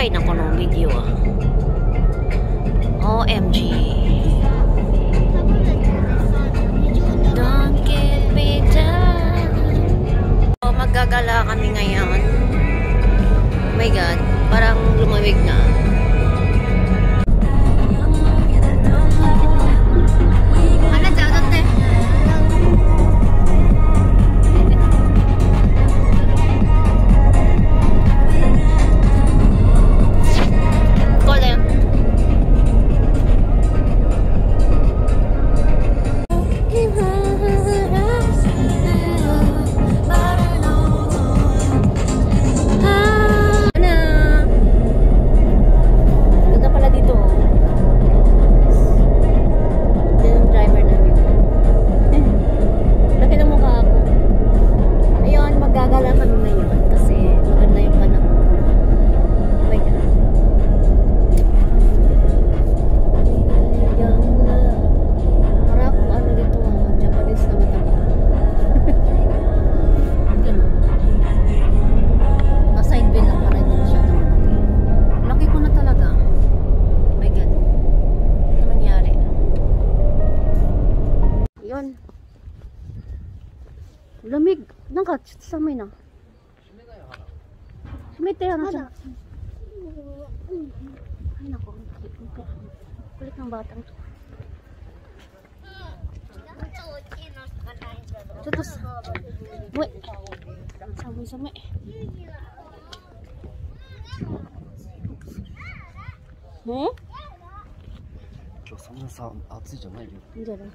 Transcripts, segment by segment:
いなこのビデオは。 OMG Don't get me down. Maggagala kami ngayon. Oh my god, parang lumamig na. Lamig. Nangka, samay na. Sumite yan siya. Ay, naku. Kulit ng batang to. Tutos. Uy. Samay-samay. Hmm? 今日そんなさ、暑いじゃないよ。 いいんじゃない?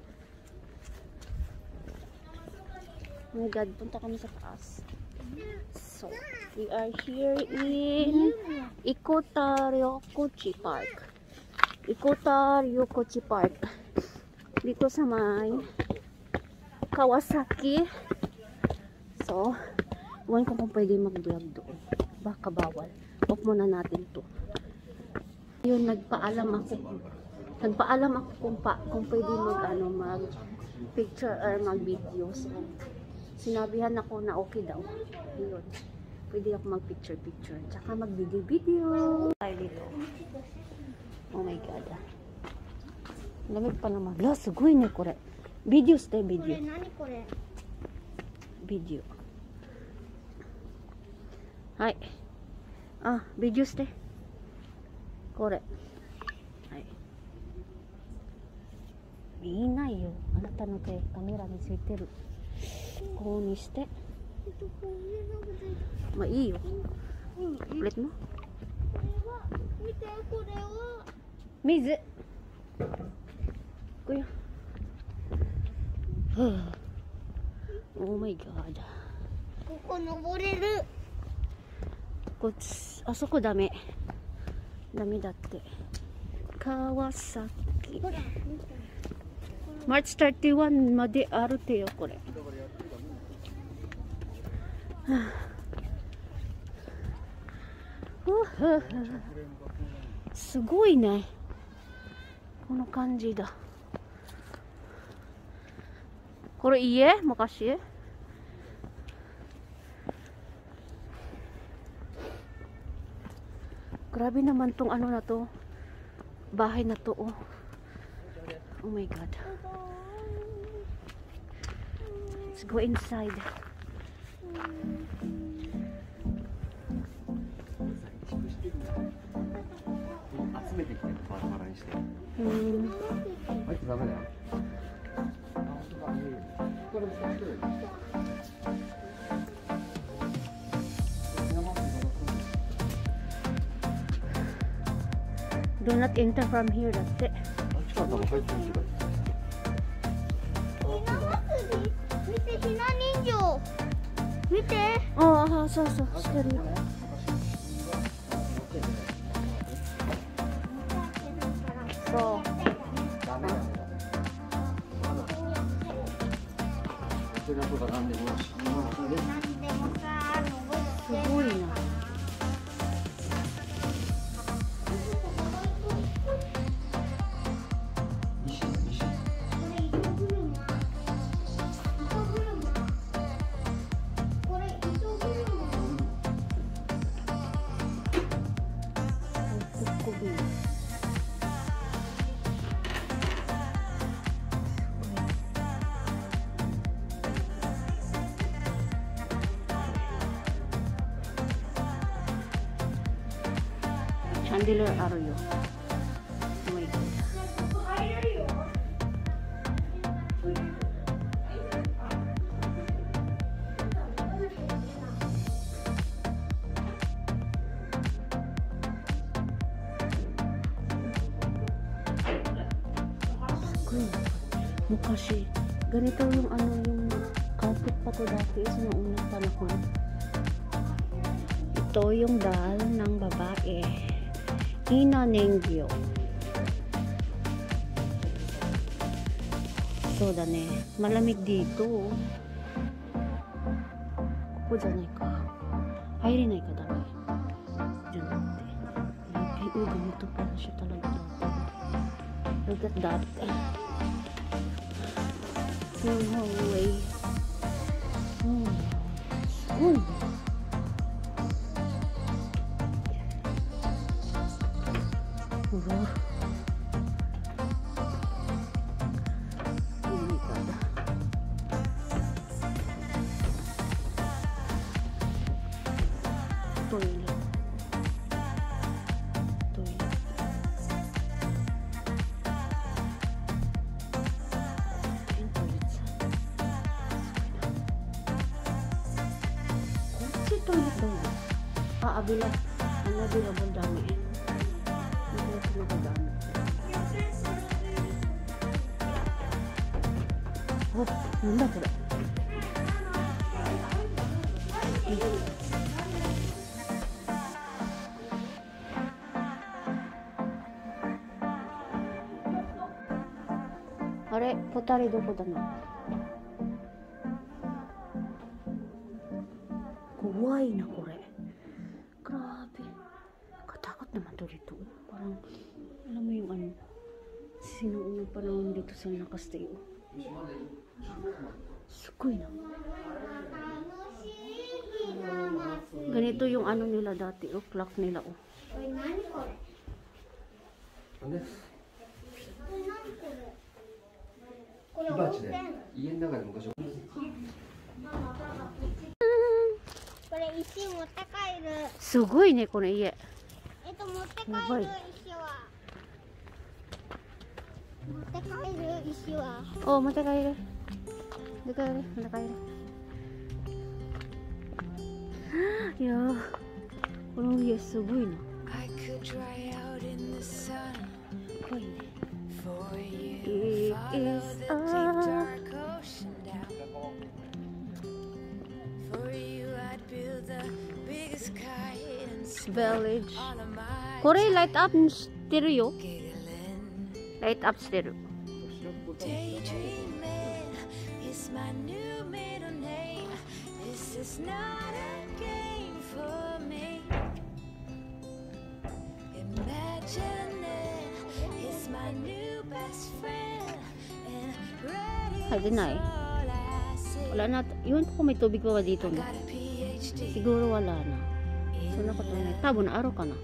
Oh my god, punta kami sa taas. So, we are here in Ikota Ryokochi Park. Ikota Ryokochi Park. Dito sa may Kawasaki. So, iwan ko kung pwede mag-vlog doon. Baka bawal. Off muna natin to. Yun, nagpaalam ako kung pwede mag-picture or mag-video. So, sinabihan ako na okay daw. Yun. Pwede ako mag-picture-picture. Tsaka mag-video-video. Tayo dito. Oh my god. Lamig pa naman. La, sugoi ne, kore. Video ste, video. Kore? Video. Hai. Ah, video ste. Kore. Hai. 見えないよ。あなたの手、カメラについてる。こうにして。まあいいよ。ulit mo? 見て、これは。 水。これ。Oh my god. ここ登れる。 あそこダメ。ダメだって。川崎。March 31まであるてよ、これ。すごいね。この感じだ。これ家？昔？Grabe naman tong ano na to. Bahay na to, oh. Oh my god. Let's go inside. Do not enter from here, that's it. 見て、ひな人形。見て。 ああ、そうそう、してるよ。そう。すごいな。 chandelier Aruyo. Oh my god. Mukashi, ganito yung ano yung carpet pa to dati sa unang panahon. Ito yung dal ng babae. Hina Nengyo. So dane, malamig dito. Kuko janai ka. Hairinai ka dami. Diyan dati. Ay, ganito pala siya talaga dati. Look at that. No way. Good. Oh my god. Toilet. Abila, ano abila mo dami. Abila ko na dami. Oh, nanda ko na. Are, potari doko da na? Kawaii na kore. Grabe. Katakot naman to dito. Parang, alam mo yung ano, sinuunang panahon dito sa nakastay. Sukoy na. Ganito yung ano nila dati, clock nila. Sugoi ne, kono ie. Oh, mate kairu. Ya, kono ie sugoi na. Koi ne. It is village. Kore light up stereo. Light up stereo. Daydreaming is my new middle name. This is not a game for me. Imagining is my new best friend. And ready Ay, dinay. Wala na. Yun po may tubig pa ba dito na? Siguro wala na. So na ko ito na. Tabo na araw ka na.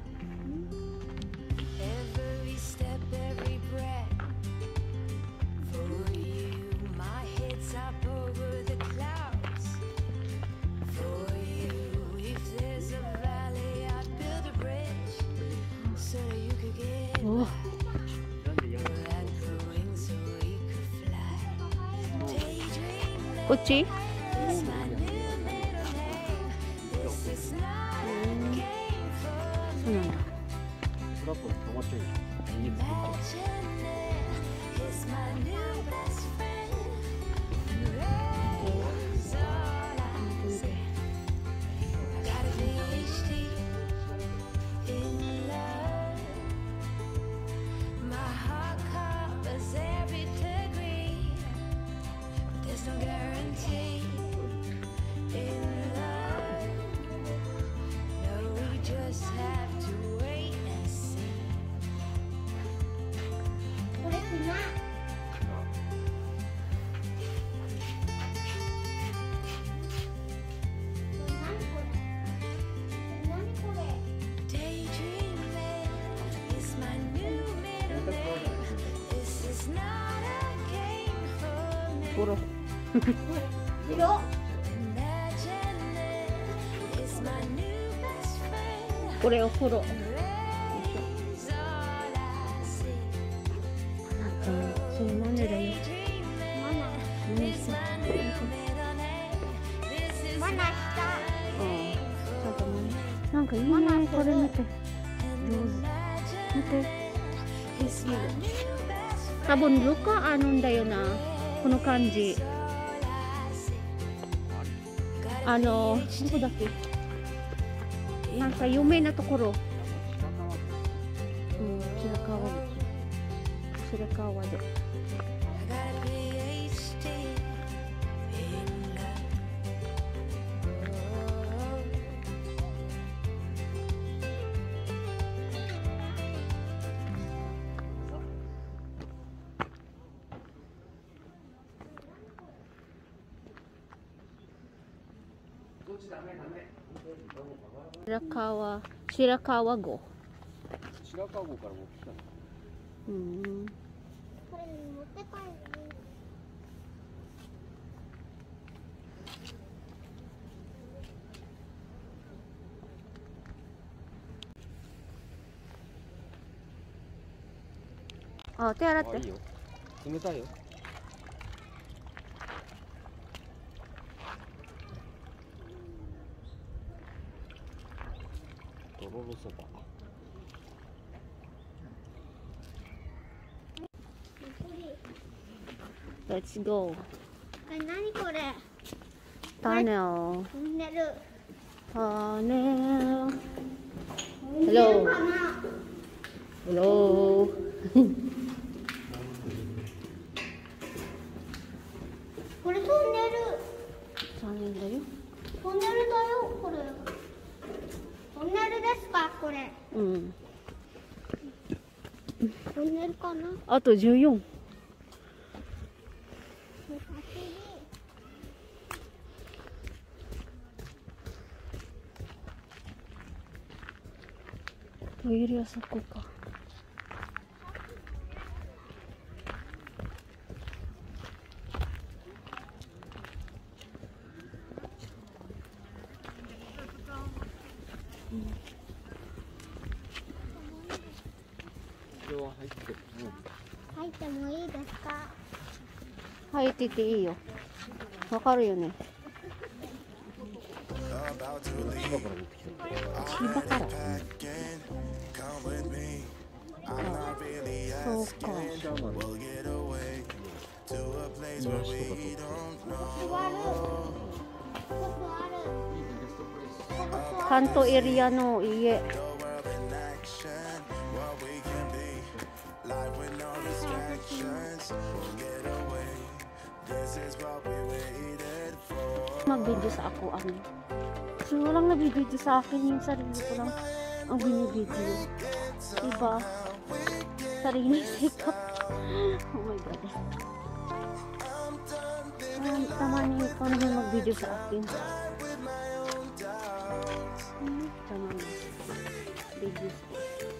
every step, every breath. For you, my head's up over the clouds. For you, if there's a valley, I'd build a bridge so that you could get Oh. and the wings so we could fly. Daydreaming Kuchi? is my new middle name. This is not a game for me. Imagining is my new best friend. Is all I say. I got a PhD in love. My heart covers every degree, but there's no guarantee in love. No, we just have to wait and see. Daydreaming is my new middle name. This is not a game for me. Puro. Imagining is my new best friend. Puro o puro. て。上手。見て。多分ルカあるんだよな。この感じ。どこだっけ。なんか有名なところ。白川で。白川郷。 白川郷から持ってきたの。 これ持って帰る。 あ、手洗っあ、いいて。 よ。冷たいよ。とろろそば。 Let's go. 何これ。 タネル。 飛んでる。 タネル。 飛んでるかな。 Hello. これ飛んでる。 タネルだよ。 トンネルだよ、これ。トンネルですか、これ。 うん。 トンネルかな。 あと14。トイレはそこか。 これは入ってる。 入ってもいいですか。 入ってていいよ。わかるよね。 千葉から持ってきた。 千葉から。そうか。関東エリアの家。Mag-video sa ako ano. Kasi walang nabibideo sa akin, yung sarili ko lang ang binibideo. Diba? Sarili sikap. Oh my God. Tama niyo ikaw naman mag-video sa akin. Tama niyo. Videos ko.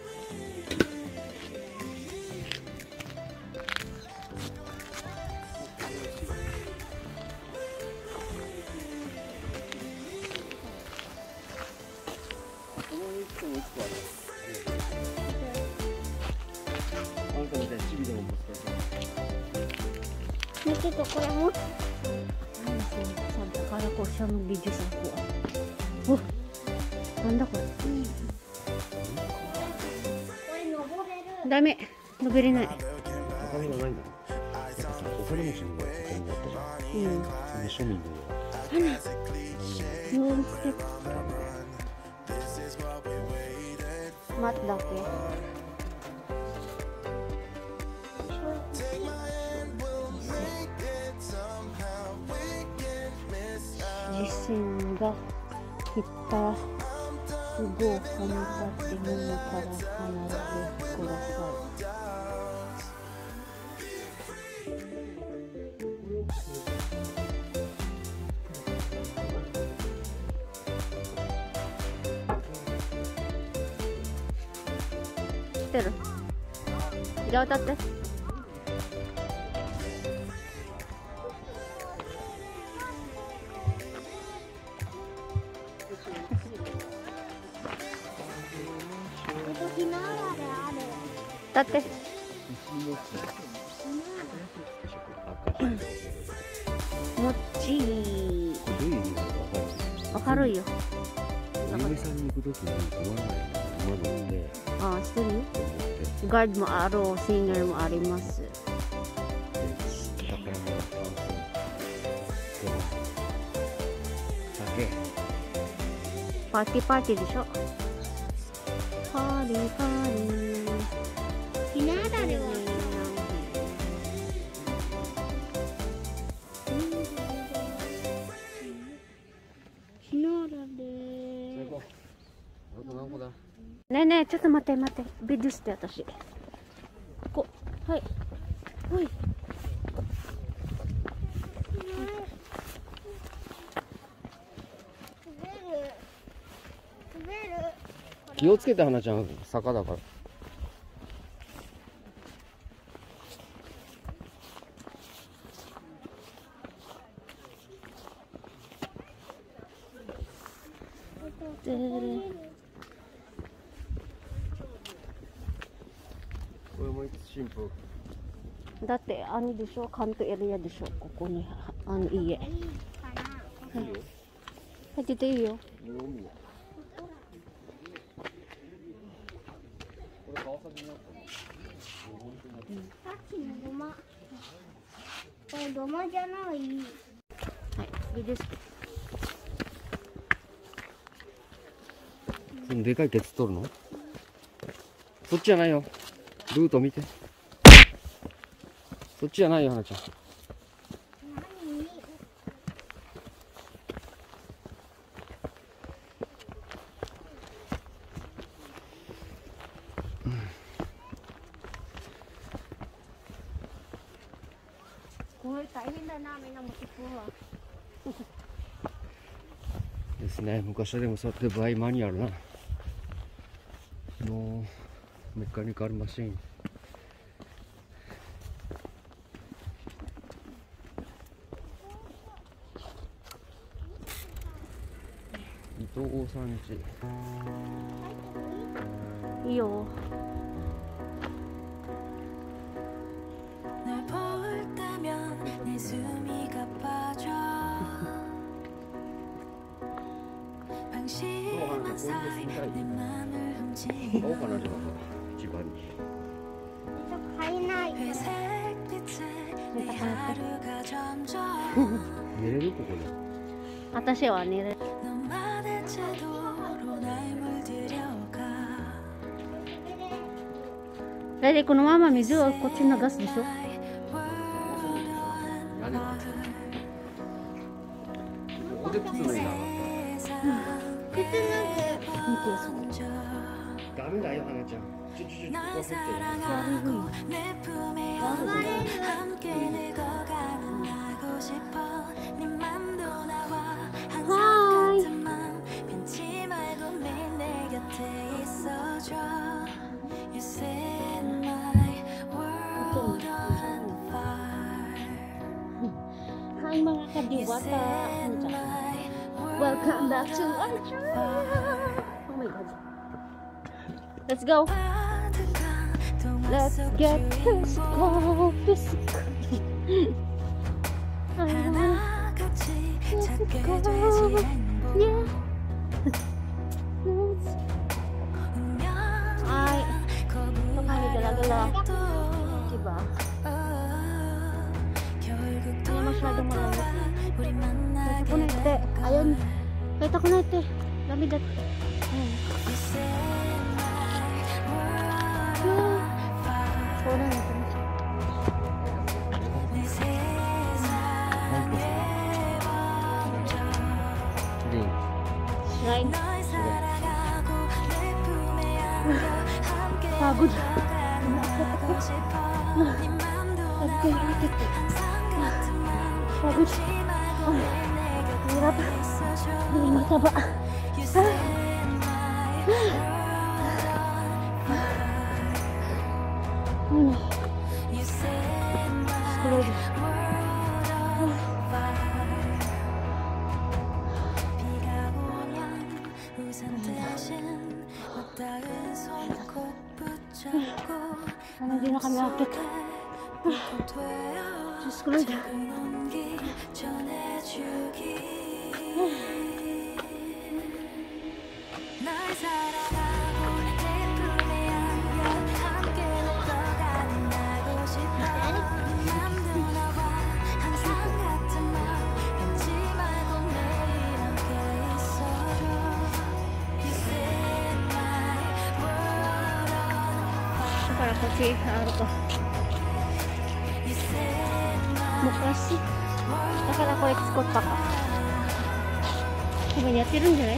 Dito ko lang mo. Sabi, akala ko siya mag-video sa ako. Oh, ganda ko. Dami. Nabili na eh. お金がないんだ。お金持ちにはお金になったじゃん。で、庶民の Yung stick. Mat daki. Gising ga kita sugo hanapate mo para hanarabe kudasai. Pero, ikaw tate. Ito hinara-ara. Tate. Mochi. どういう意味かわかる？ わかるよ。 お嫁さんに行くときに言わないの。 登って、 あ、してるよ。 登って、 ガードもあろう、シンガーもあります。 で、宝物完成。でも、酒。 パーティーパーティーでしょ。パーリーパーリー。 ひなあられはひなあられねえねえ、ちょっと待って待って。ビデオして私。ここ、はい。ほい。 滑る気をつけて、花ちゃん、坂だから。 でれこれもいつ新婦。 だってあれでしょ、関東エリアでしょ、ここにあの家。 いいかな。 いいよ。 入ってていいよ。 海よ。これ川崎にあったの。 さっきの土間。これ土間じゃない。 はい、ビデオして。 そのでかいケツ取るの？そっちじゃないよ。ルート見て。そっちじゃないよ、花ちゃん。 何？ これ大変だな、みんな持ってくわ。 ですね。昔はでもそうやってバイマニュアルな。メカニカルマシン。伊藤さんち。 いいよ。 널 볼 때면 내 숨이 가빠져 방심한 사이 내 맘을 훔치고 買おうかな、じゃあ、一番に。 買えない。 회색 빛에 내 하루가 점점 寝れるここで。 私は寝る。 너만의 태도로 날 물들여가 だいたいこのまま水をこっちに流すでしょ。 屋根がある。ここで靴脱いだら。 見てそう。 ダメだよ、花ちゃん。ここ入ってる。 널 사랑하고 내 품에 안고 함께 늙어가는 나고 싶어 네 맘도 나와 항상 같은 맘 변치 말고 매일 내 곁에 있어줘 You set my world on fire Hai mga kadiwata. Set my world Welcome back to our channel. Oh my god. Let's go. Let's get physical. 하나같이 찾게 되지 행복 Yeah. Ay, pagkali dala-dala. Diba? Hindi masyadong malayo. Kahit ako na ite. Ayun. Kahit ako na ite. Lamig at. Ayun. Wala na ito. Shrine. Pagod. Pagod. Hirap. Hindi mataba. Ano? Slowly. Hindi na kami akit. Diyos ko Lord. 날 사랑하고 Kasi ano to? Mukasi. Dakara ko export pa ka. Kung yatteるんじゃない?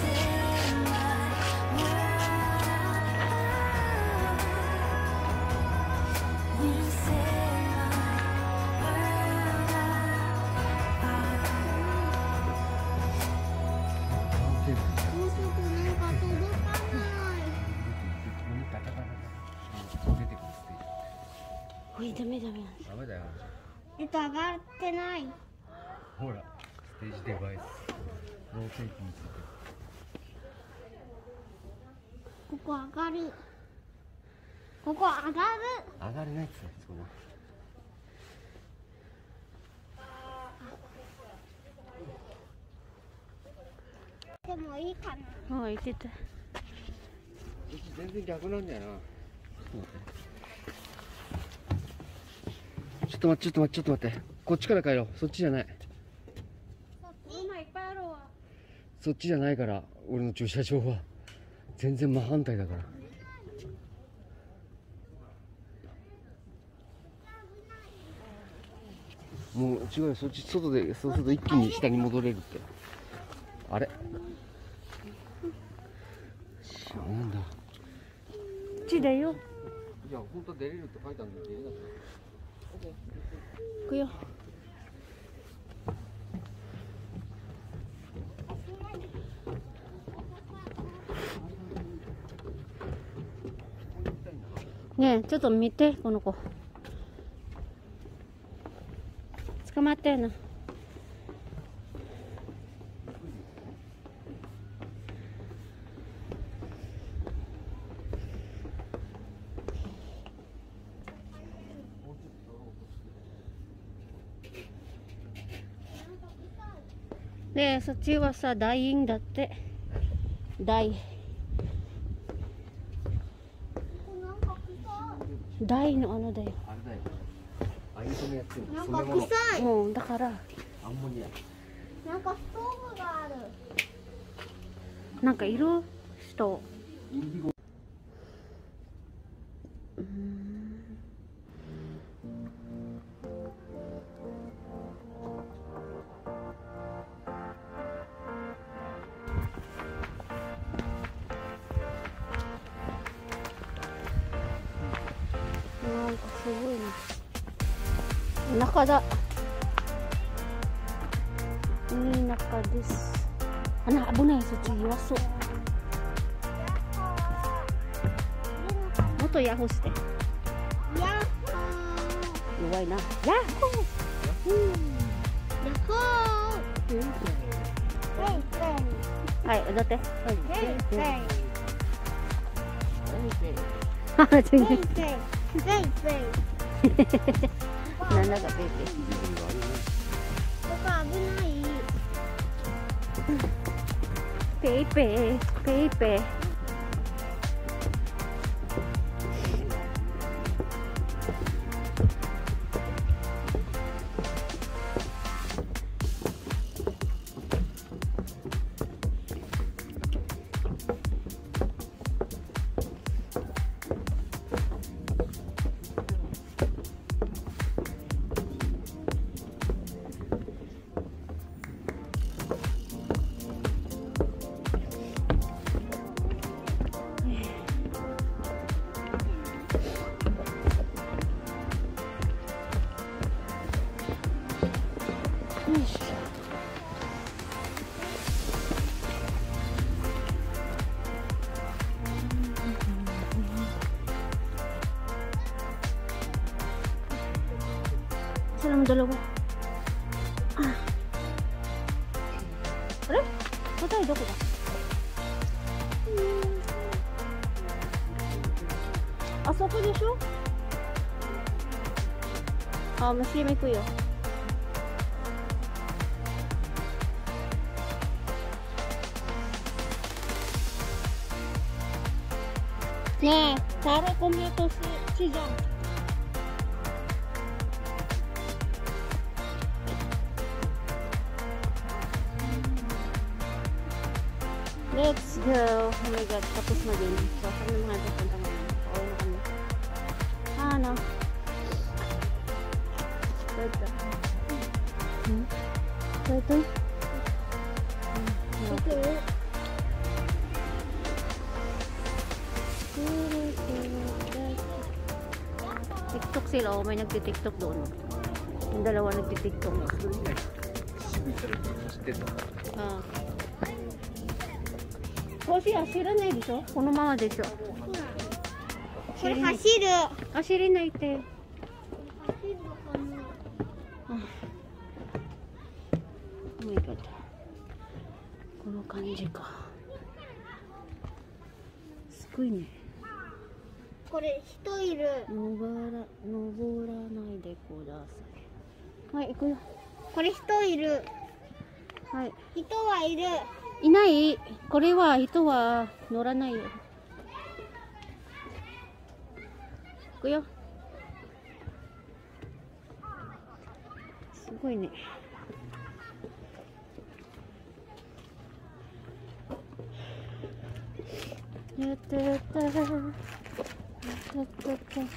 Uy, dami. ダメだよ。 上がってない。 ほら、ステージデバイス。ローテーキについてここ上がる。ここ上がる。 上がれないっすね、そこ。 でもいいかな。 言ってた。 全然逆なんだよな。ちょっと待って。こっちから帰ろう。そっちじゃない。 今いっぱいあるわ。 そっちじゃないから、俺の駐車場は。全然真反対だから。もう違うよ、そっち外で、そうすると一気に下に戻れるって。あれなんだ。 こっちだよ。 いや、本当は出れるって書いたんだけど、出れなくて。 行くよ。ねえ、ちょっと見て、この子。捕まってんの。で、そっちはさ、ダイインだって。ダイのあのだよ。 あれだよ。あいつもやってるの。 なん染め物。 か臭い。 うん、だから、 アンモニア。 なんかストーブがある。 なんかいる人。 インディゴ。 なんかすごいな。田舎だ。いい中です。Anak,危ないそっち弱そう。もっとヤッホーして。 ヤッ弱いな。ヤッホー。 ヤッホー。 はい、踊って。 ペイペイ。ペイペイ。 なんだかペイここ危ない。 ペイ。ペイペイ。Salam dalawa. Are? Matay, doko ba? Asoko desho? Mashimi ko yo. Ne, taro kometo 시장. Let's go. Oh my God, tapos na din. So, saan na mga pupunta ngayon? Pauwi na kami. Ito. Ito. TikTok sila. Oh, may nagti-TikTok doon. Yung dalawa nagti-TikTok. Ah. コーヒー走らないでしょこのままでしょこれ走る。 走れないってあ Oh my god この感じかすごいねこれ人いる。 登らないでくださいはい行くよこれ人いる。 はい人はいる。 いないこれは人は乗らないよ行くよすごいねやったやったやったやった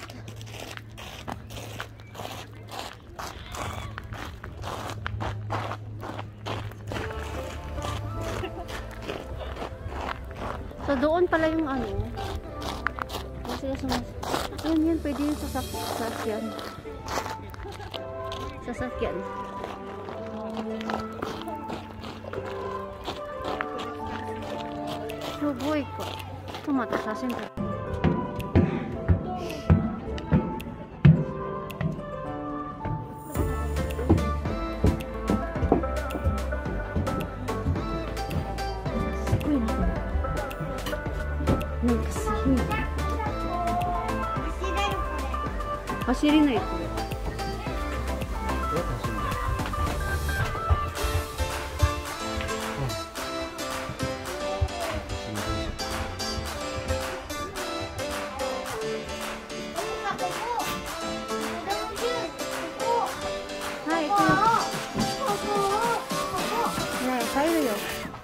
So, doon pala yung ano. Kasi yan, pwede yung sasakyan. Sasakyan. Sugoi ka. Tumata sa senta. Sugoi.走れないこれ。はい、ねえ、帰るよ。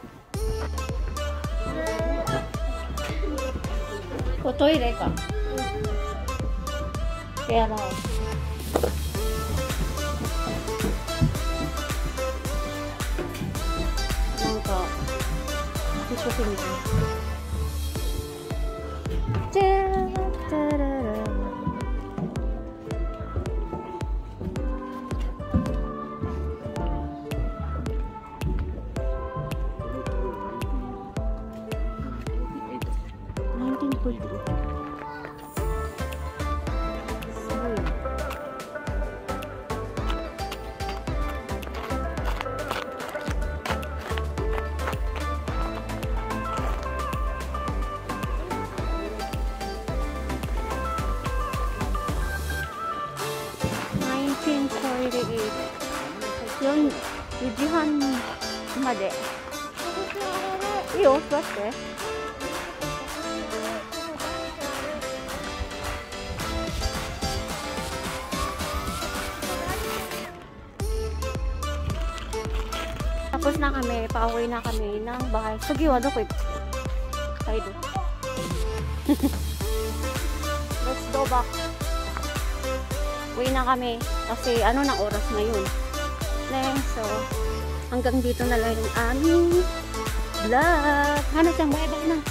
ここトイレか。手洗おう。なんか一生懸命じゃーたらら19.3 4時半までいいよ、座ってtapos na kami, pauwi na kami ng bahay. Sige, wala ko tayo doon. Let's go back. Uwi na kami kasi ano na oras na yun. So, hanggang dito na lang yung aming vlog. Hanap siyang bye-bye na.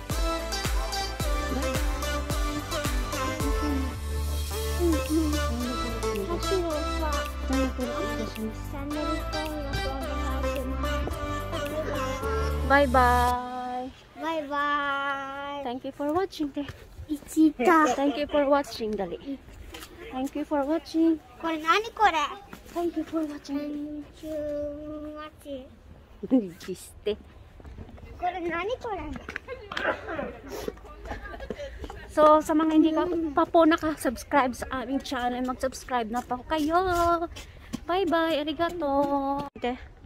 Bye-bye. Bye-bye. Thank you for watching. Ichita. Thank you for watching, dali. Thank you for watching. これ何これ Thank you for watching. Thank you watching. Giste. これ何これ So, sa mga hindi pa po naka-subscribe sa aming channel, mag-subscribe na po kayo. Bye-bye. Arigato.